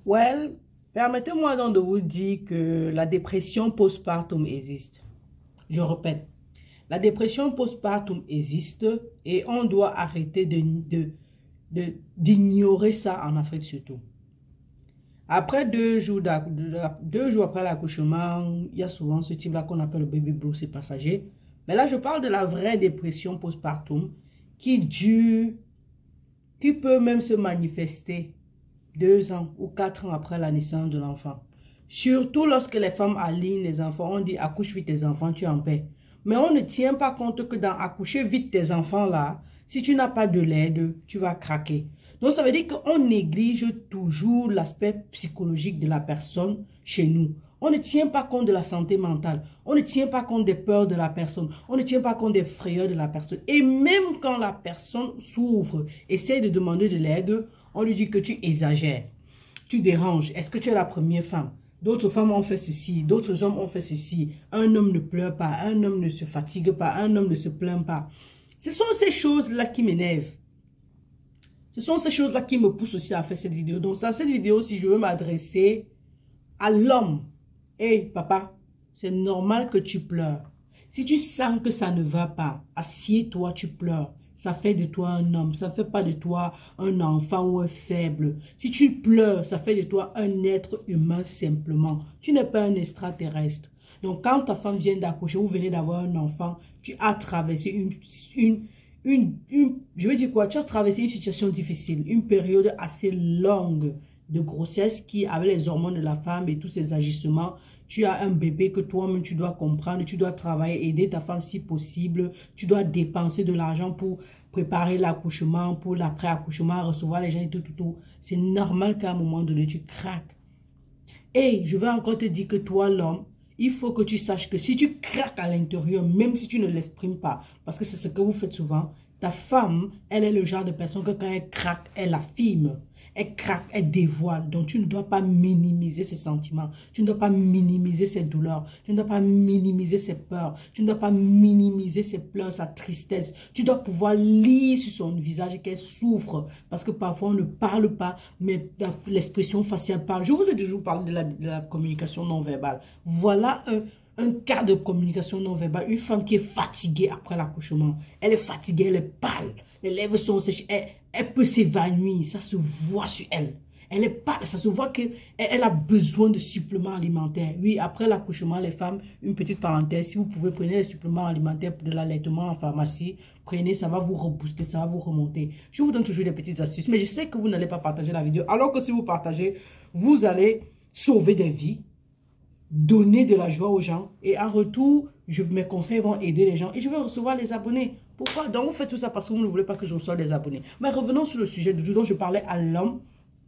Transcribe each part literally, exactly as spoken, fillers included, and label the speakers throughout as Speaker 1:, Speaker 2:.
Speaker 1: Well, permettez-moi donc de vous dire que la dépression postpartum existe. Je répète, la dépression postpartum existe et on doit arrêter de, de, de, d'ignorer ça en Afrique surtout. Après deux jours, deux jours après l'accouchement, il y a souvent ce type-là qu'on appelle le baby blues, c'est passager. Mais là, je parle de la vraie dépression postpartum qui dure, qui peut même se manifester deux ans ou quatre ans après la naissance de l'enfant. Surtout lorsque les femmes alignent les enfants, on dit accouche vite tes enfants, tu es en paix. Mais on ne tient pas compte que dans accoucher vite tes enfants là, si tu n'as pas de l'aide, tu vas craquer. Donc ça veut dire qu'on néglige toujours l'aspect psychologique de la personne chez nous. On ne tient pas compte de la santé mentale. On ne tient pas compte des peurs de la personne. On ne tient pas compte des frayeurs de la personne. Et même quand la personne souffre, essaie de demander de l'aide, on lui dit que tu exagères. Tu déranges. Est-ce que tu es la première femme? D'autres femmes ont fait ceci. D'autres hommes ont fait ceci. Un homme ne pleure pas. Un homme ne se fatigue pas. Un homme ne se plaint pas. Ce sont ces choses-là qui m'énervent. Ce sont ces choses-là qui me poussent aussi à faire cette vidéo. Donc, dans cette vidéo, si je veux m'adresser à l'homme, hey, papa, c'est normal que tu pleures. Si tu sens que ça ne va pas, assieds-toi, tu pleures. Ça fait de toi un homme. Ça ne fait pas de toi un enfant ou un faible. Si tu pleures, ça fait de toi un être humain simplement. Tu n'es pas un extraterrestre. Donc, quand ta femme vient d'accoucher ou venez d'avoir un enfant, tu as traversé une... une Une, une, je veux dire quoi, tu as traversé une situation difficile, une période assez longue de grossesse qui, avec les hormones de la femme et tous ces agissements, tu as un bébé que toi-même tu dois comprendre, tu dois travailler, aider ta femme si possible, tu dois dépenser de l'argent pour préparer l'accouchement, pour l'après-accouchement, recevoir les gens et tout, tout, tout. C'est normal qu'à un moment donné, tu craques. Et je vais encore te dire que toi, l'homme, il faut que tu saches que si tu craques à l'intérieur, même si tu ne l'exprimes pas, parce que c'est ce que vous faites souvent, ta femme, elle est le genre de personne que quand elle craque, elle affirme. Elle craque, elle dévoile. Donc tu ne dois pas minimiser ses sentiments. Tu ne dois pas minimiser ses douleurs. Tu ne dois pas minimiser ses peurs. Tu ne dois pas minimiser ses pleurs, sa tristesse. Tu dois pouvoir lire sur son visage qu'elle souffre. Parce que parfois on ne parle pas, mais l'expression faciale parle. Je vous ai toujours parlé de la, de la communication non verbale. Voilà un... Un cas de communication non verbale, une femme qui est fatiguée après l'accouchement. Elle est fatiguée, elle est pâle. Les lèvres sont sèches, elle, elle peut s'évanouir, ça se voit sur elle. Elle est pâle, ça se voit qu'elle elle a besoin de suppléments alimentaires. Oui, après l'accouchement, les femmes, une petite parenthèse, si vous pouvez prendre les suppléments alimentaires pour de l'allaitement en pharmacie, prenez, ça va vous rebooster, ça va vous remonter. Je vous donne toujours des petites astuces, mais je sais que vous n'allez pas partager la vidéo, alors que si vous partagez, vous allez sauver des vies, donner de la joie aux gens et en retour, je, mes conseils vont aider les gens et je vais recevoir les abonnés. Pourquoi? Donc vous faites tout ça parce que vous ne voulez pas que je reçoive des abonnés. Mais revenons sur le sujet dont je parlais à l'homme.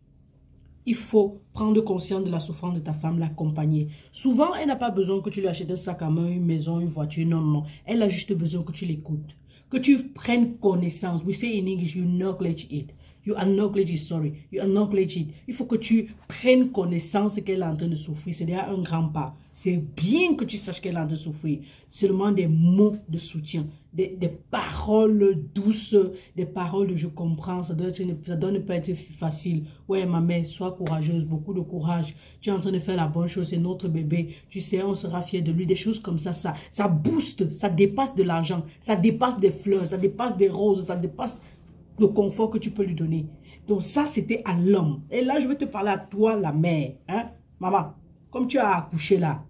Speaker 1: Il faut prendre conscience de la souffrance de ta femme, l'accompagner. Souvent, elle n'a pas besoin que tu lui achètes un sac à main, une maison, une voiture. Non, non. Elle a juste besoin que tu l'écoutes. Que tu prennes connaissance. We say in English, you acknowledge it. You acknowledge it, sorry. You acknowledge it. Il faut que tu prennes connaissance qu'elle est en train de souffrir. C'est déjà un grand pas. C'est bien que tu saches qu'elle est en train de souffrir. Seulement des mots de soutien. Des, des paroles douces. Des paroles de je comprends. Ça doit, être une, ça doit ne pas être facile. Ouais, ma mère, sois courageuse. Beaucoup de courage. Tu es en train de faire la bonne chose. C'est notre bébé. Tu sais, on sera fiers de lui. Des choses comme ça. Ça, ça booste. Ça dépasse de l'argent. Ça dépasse des fleurs. Ça dépasse des roses. Ça dépasse le confort que tu peux lui donner. Donc ça, c'était à l'homme. Et là, je vais te parler à toi, la mère. Hein? Maman, comme tu as accouché là,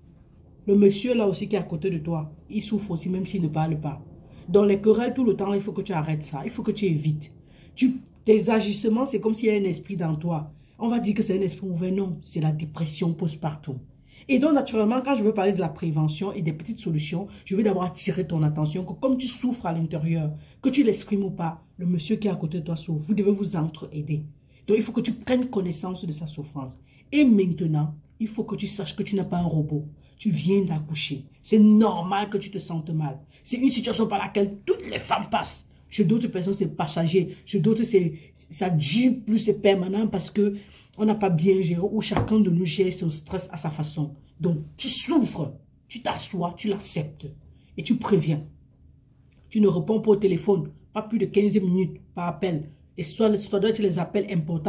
Speaker 1: le monsieur là aussi qui est à côté de toi, il souffre aussi même s'il ne parle pas. Dans les querelles tout le temps, il faut que tu arrêtes ça. Il faut que tu évites. Tu, tes agissements, c'est comme s'il y a un esprit dans toi. On va dire que c'est un esprit ouvert. Non, c'est la dépression postpartum. Et donc, naturellement, quand je veux parler de la prévention et des petites solutions, je vais d'abord attirer ton attention que comme tu souffres à l'intérieur, que tu l'exprimes ou pas, le monsieur qui est à côté de toi souffre. Vous devez vous entre-aider. Donc, il faut que tu prennes connaissance de sa souffrance. Et maintenant, il faut que tu saches que tu n'es pas un robot. Tu viens d'accoucher. C'est normal que tu te sentes mal. C'est une situation par laquelle toutes les femmes passent. Chez d'autres personnes, c'est passager. Chez d'autres, ça dure plus, c'est permanent parce que on n'a pas bien géré ou chacun de nous gère son stress à sa façon. Donc, tu souffres, tu t'assois, tu l'acceptes et tu préviens. Tu ne réponds pas au téléphone, pas plus de quinze minutes par appel. Et soit, soit doit être les appels importants.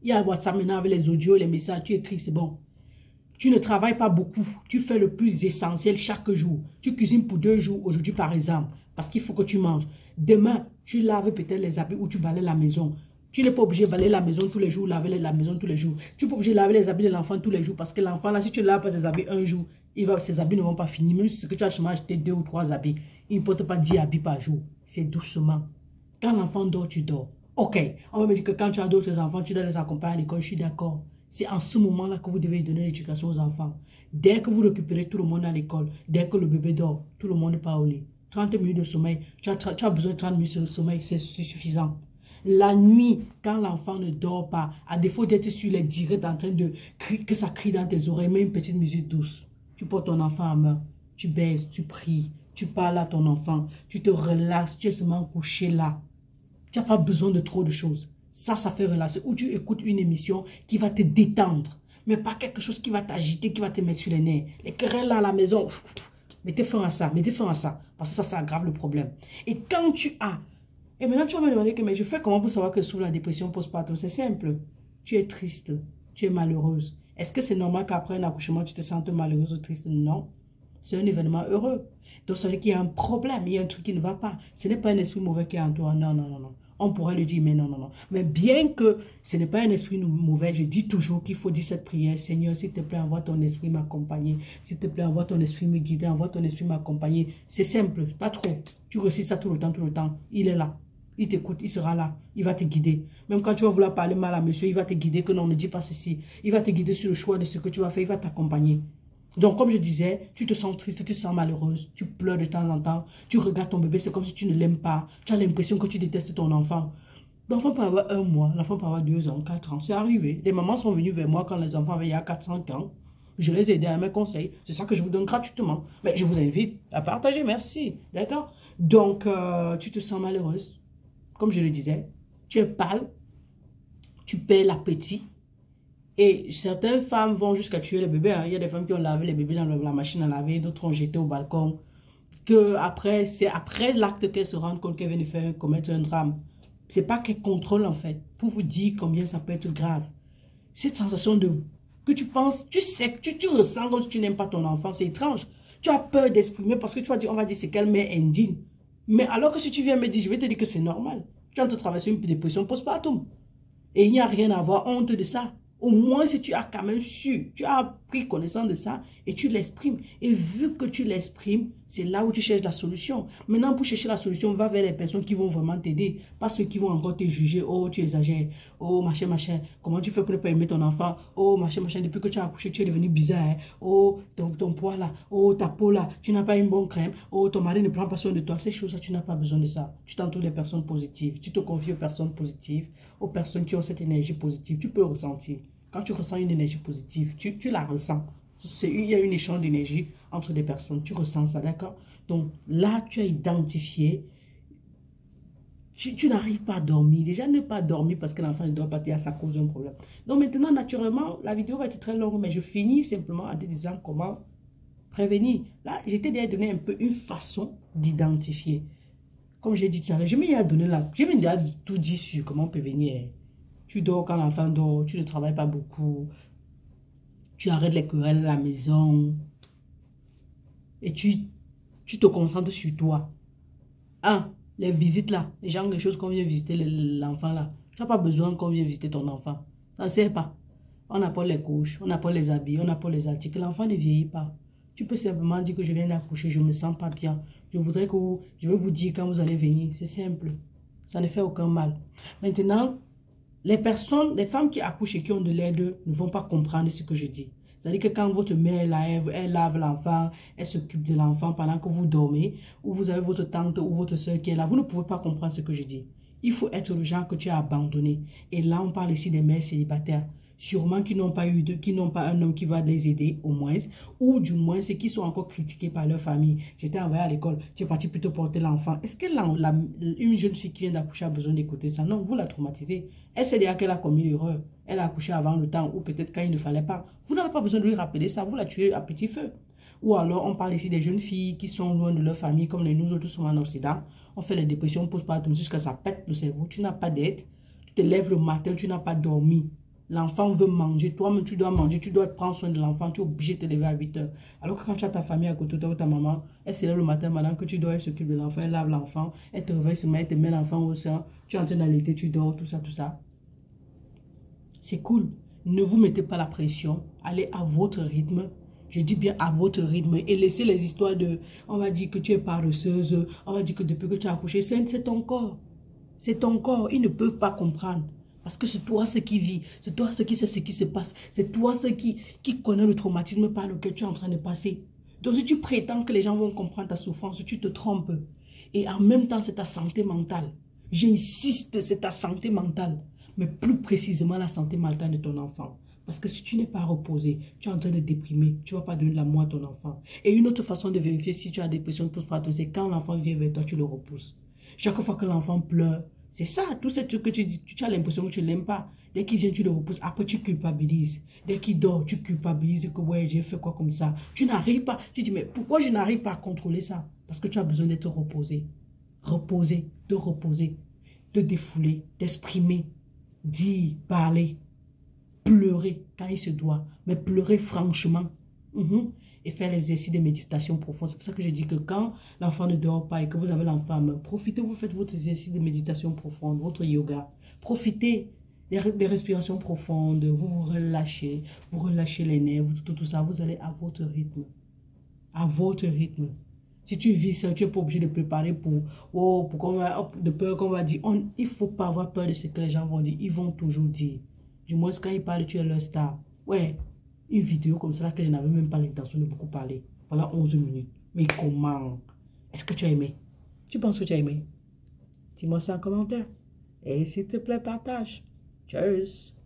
Speaker 1: Il y a WhatsApp maintenant avec les audios, les messages, tu écris, c'est bon. Tu ne travailles pas beaucoup. Tu fais le plus essentiel chaque jour. Tu cuisines pour deux jours aujourd'hui, par exemple, parce qu'il faut que tu manges. Demain, tu laves peut-être les habits ou tu balayes la maison. Tu n'es pas obligé de balayer la maison tous les jours, laver la maison tous les jours. Tu n'es pas obligé de laver les habits de l'enfant tous les jours parce que l'enfant, là, si tu ne laves pas ses habits un jour, il va, ses habits ne vont pas finir. Même si ce que tu as seulement acheté deux ou trois habits, il ne porte pas dix habits par jour. C'est doucement. Quand l'enfant dort, tu dors. Ok, on va me dire que quand tu as d'autres enfants, tu dois les accompagner à l'école, je suis d'accord. C'est en ce moment-là que vous devez donner l'éducation aux enfants. Dès que vous récupérez tout le monde à l'école, dès que le bébé dort, tout le monde part au lit. trente minutes de sommeil, tu as, tu as besoin de trente minutes de sommeil, c'est suffisant. La nuit, quand l'enfant ne dort pas, à défaut d'être sur les directs en train de crier, que ça crie dans tes oreilles, mets une petite musique douce. Tu portes ton enfant à main, tu baises, tu pries, tu parles à ton enfant, tu te relaxes, tu es seulement couché là. Tu n'as pas besoin de trop de choses. Ça, ça fait relaxer. Ou tu écoutes une émission qui va te détendre, mais pas quelque chose qui va t'agiter, qui va te mettre sur les nerfs. Les querelles là à la maison, mettez fin à ça, mettez fin à ça, parce que ça, ça aggrave le problème. Et quand tu as... Et maintenant, tu vas me demander que mais je fais comment pour savoir que sous la dépression postpartum? C'est simple. Tu es triste, tu es malheureuse. Est-ce que c'est normal qu'après un accouchement, tu te sentes malheureuse ou triste? Non. C'est un événement heureux. Donc, ça veut dire qu'il y a un problème, il y a un truc qui ne va pas. Ce n'est pas un esprit mauvais qui est en toi. Non, non, non, non. On pourrait le dire, mais non, non, non. Mais bien que ce n'est pas un esprit mauvais, je dis toujours qu'il faut dire cette prière. Seigneur, s'il te plaît, envoie ton esprit m'accompagner. S'il te plaît, envoie ton esprit me guider. Envoie ton esprit m'accompagner. C'est simple, pas trop. Tu récites ça tout le temps, tout le temps. Il est là. Il t'écoute, il sera là, il va te guider. Même quand tu vas vouloir parler mal à monsieur, il va te guider que non, ne dis pas ceci. Il va te guider sur le choix de ce que tu vas faire, il va t'accompagner. Donc, comme je disais, tu te sens triste, tu te sens malheureuse, tu pleures de temps en temps, tu regardes ton bébé, c'est comme si tu ne l'aimes pas. Tu as l'impression que tu détestes ton enfant. L'enfant peut avoir un mois, l'enfant peut avoir deux ans, quatre ans, c'est arrivé. Les mamans sont venues vers moi quand les enfants avaient il y a quatre cinq ans. Je les ai aidés à mes conseils. C'est ça que je vous donne gratuitement. Mais je vous invite à partager, merci. D'accord? Donc, euh, tu te sens malheureuse. Comme je le disais, tu es pâle, tu perds l'appétit. Et certaines femmes vont jusqu'à tuer les bébés. Hein. Il y a des femmes qui ont lavé les bébés dans la machine à laver, d'autres ont jeté au balcon. Que après, c'est après l'acte qu'elles se rendent compte qu'elles viennent de faire commettre un drame. C'est pas qu'elles contrôlent en fait. Pour vous dire combien ça peut être grave. Cette sensation de que tu penses, tu sais, tu, tu ressens comme si tu n'aimes pas ton enfant, c'est étrange. Tu as peur d'exprimer parce que tu vas dire, on va dire c'est qu'elle m'est indigne. Mais alors que si tu viens me dire, je vais te dire que c'est normal. Tu es en train de traverser une dépression postpartum. Et il n'y a rien à avoir honte de ça. Au moins, si tu as quand même su, tu as pris connaissance de ça et tu l'exprimes. Et vu que tu l'exprimes, c'est là où tu cherches la solution. Maintenant, pour chercher la solution, va vers les personnes qui vont vraiment t'aider. Pas ceux qui vont encore te juger. Oh, tu exagères. Oh, machin, machin. Comment tu fais pour ne pas aimer ton enfant? Oh, machin, machin. Depuis que tu as accouché, tu es devenu bizarre. Hein? Oh, ton, ton poids là. Oh, ta peau là. Tu n'as pas une bonne crème. Oh, ton mari ne prend pas soin de toi. Ces choses-là, tu n'as pas besoin de ça. Tu t'entoures des personnes positives. Tu te confies aux personnes positives, aux personnes qui ont cette énergie positive. Tu peux ressentir. Quand tu ressens une énergie positive, tu, tu la ressens. Il y a une échange d'énergie entre des personnes. Tu ressens ça, d'accord? Donc là, tu as identifié. Tu, tu n'arrives pas à dormir. Déjà, ne pas dormir parce que l'enfant ne doit pas dire, ça cause un problème. Donc maintenant, naturellement, la vidéo va être très longue, mais je finis simplement en te disant comment prévenir. Là, j'étais déjà donné un peu une façon d'identifier. Comme j'ai dit tout à l'heure, je m'y ai donné là. J'ai déjà tout dit sur comment prévenir. Tu dors quand l'enfant dort, tu ne travailles pas beaucoup, tu arrêtes les querelles à la maison et tu, tu te concentres sur toi. Un, les visites là, les gens, les choses qu'on vient visiter l'enfant là, tu n'as pas besoin qu'on vienne visiter ton enfant. Ça ne sert pas. On n'a pas les couches, on n'a pas les habits, on n'a pas les articles. L'enfant ne vieillit pas. Tu peux simplement dire que je viens d'accoucher, je ne me sens pas bien. Je voudrais que vous, je vais vous dire quand vous allez venir. C'est simple. Ça ne fait aucun mal. Maintenant, les personnes, les femmes qui accouchent et qui ont de l'aide ne vont pas comprendre ce que je dis. C'est-à-dire que quand votre mère, là, elle, elle lave l'enfant, elle s'occupe de l'enfant pendant que vous dormez, ou vous avez votre tante ou votre soeur qui est là, vous ne pouvez pas comprendre ce que je dis. Il faut être le genre que tu as abandonné. Et là, on parle ici des mères célibataires. Sûrement qui n'ont pas eu de, qui n'ont pas un homme qui va les aider, au moins. Ou du moins, c'est qui sont encore critiqués par leur famille. J'étais envoyé à l'école, tu es parti plutôt porter l'enfant. Est-ce que la, la, une jeune fille qui vient d'accoucher a besoin d'écouter ça? Non, vous la traumatisez. Elle sait déjà qu'elle a commis l'erreur. Elle a accouché avant le temps, ou peut-être quand il ne fallait pas. Vous n'avez pas besoin de lui rappeler ça, vous la tuez à petit feu. Ou alors, on parle ici des jeunes filles qui sont loin de leur famille, comme les nous autres sommes en Occident. On fait les dépressions postpartum jusqu'à ça pète le cerveau. Tu n'as pas d'aide. Tu te lèves le matin, tu n'as pas dormi. L'enfant veut manger, toi-même tu dois manger, tu dois prendre soin de l'enfant, tu es obligé de te lever à huit heures. Alors que quand tu as ta famille à côté de toi ou ta maman, elle se lève le matin, maintenant que tu dois, elle s'occupe de l'enfant, elle lave l'enfant, elle te réveille ce matin, elle te met l'enfant au sein, tu es en train d'allaiter, tu dors, tout ça, tout ça. C'est cool. Ne vous mettez pas la pression, allez à votre rythme. Je dis bien à votre rythme et laissez les histoires de, on va dire que tu es paresseuse, on va dire que depuis que tu as accouché, c'est ton corps. C'est ton corps, ils ne peuvent pas comprendre. Parce que c'est toi ce qui vit, c'est toi ce qui sait ce qui se passe, c'est toi ce qui, qui connaît le traumatisme par lequel tu es en train de passer. Donc si tu prétends que les gens vont comprendre ta souffrance, tu te trompes. Et en même temps, c'est ta santé mentale. J'insiste, c'est ta santé mentale. Mais plus précisément la santé mentale de ton enfant. Parce que si tu n'es pas reposé, tu es en train de déprimer, tu ne vas pas donner l'amour à ton enfant. Et une autre façon de vérifier si tu as dépression postpartum, c'est quand l'enfant vient vers toi, tu le repousses. Chaque fois que l'enfant pleure, c'est ça, tout ce truc que tu dis, tu as l'impression que tu ne l'aimes pas. Dès qu'il vient, tu le repousses. Après, tu culpabilises. Dès qu'il dort, tu culpabilises que ouais, j'ai fait quoi comme ça. Tu n'arrives pas. Tu dis, mais pourquoi je n'arrive pas à contrôler ça? Parce que tu as besoin d'être reposé. Reposer, de reposer, de défouler, d'exprimer, dire, parler, pleurer quand il se doit. Mais pleurer franchement. Mm-hmm. Et faire l'exercice de méditation profonde. C'est pour ça que je dis que quand l'enfant ne dort pas et que vous avez l'enfant à main, profitez, vous faites votre exercice de méditation profonde, votre yoga. Profitez des, des respirations profondes, vous vous relâchez, vous relâchez les nerfs, tout, tout ça. Vous allez à votre rythme. À votre rythme. Si tu vis ça, tu n'es pas obligé de préparer pour, oh, pour qu'on va, de peur qu'on va dire. On, il ne faut pas avoir peur de ce que les gens vont dire. Ils vont toujours dire. Du moins, quand ils parlent, tu es leur star. Ouais. Une vidéo comme ça que je n'avais même pas l'intention de beaucoup parler. Voilà onze minutes. Mais comment? Est-ce que tu as aimé? Tu penses que tu as aimé? Dis-moi ça en commentaire. Et s'il te plaît, partage. Cheers!